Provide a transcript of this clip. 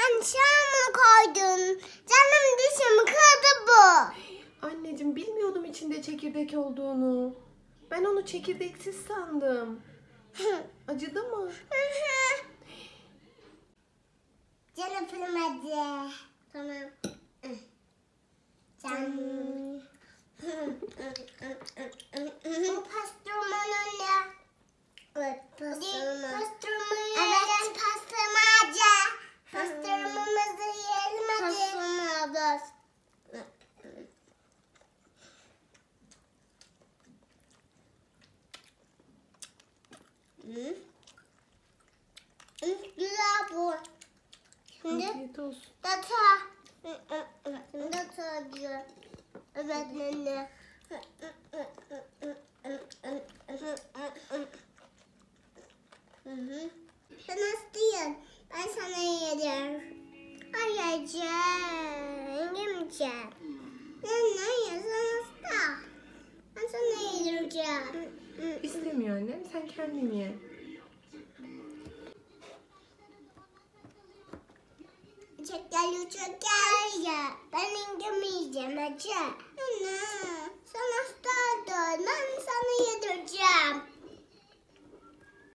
Aşağı mı koydun? Canım dişimi kırdı bu. Anneciğim bilmiyordum içinde çekirdek olduğunu. Ben onu çekirdeksiz sandım. Acıdı mı? Canım fırmadı. Tamam. Canım. Bu pastırmanın ne? Evet, pastırma. Evet, pastırmacı. Pastırmamızı yiyelim hadi. Pastırma. Güzel bu. Şimdi Afiyet olsun. data. Data güzel. Evet anne. Sen istiyorsun. Ben sana yedim. Hayır, yemeyeceğim. Hayır, sen iste. Ben sana yedireceğim. İstemiyor annem. Sen kendin ye. Çeker ya. Ben yemeyeceğim acı. Anne, sen istiyorsun. Ben sana yedim.